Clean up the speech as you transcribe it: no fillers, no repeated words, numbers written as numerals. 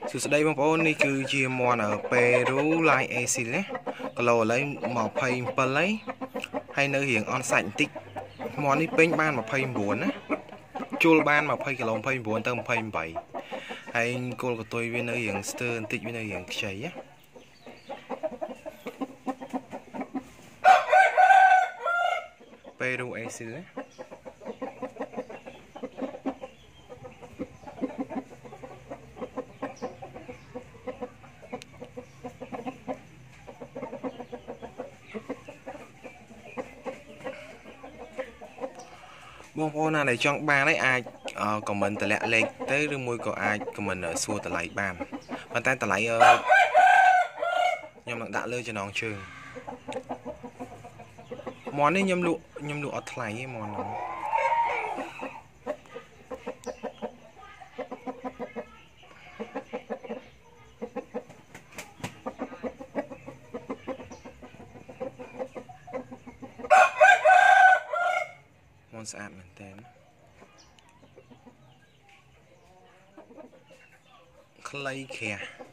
សួស្តីបងប្អូននេះគឺជាមន់Peru Line Acid ណាគីឡូឥឡូវ27ហើយនៅរៀងអន់សាច់បន្តិចមន់នេះពេញបាន29ណាជុលបាន20គីឡូ29ទៅ28ហើយគល់កតុយវានៅរៀងស្ទើរបន្តិចវានៅរៀងខ្ចីណាPeru Acid ណាបងប្អូនណាដែលចង់បានហើយអាចខមមិនតម្លាក់លេខទៅឬមួយក៏អាចខមមិនសួរតម្លៃបានប៉ុន្តែតម្លៃខ្ញុំនឹងដាក់លើចំណងជើងមន់នេះខ្ញុំលក់អត់ថ្លៃទេមន់ហ្នឹងមន់ស្អាតមែនតើខ្លីក្រាស់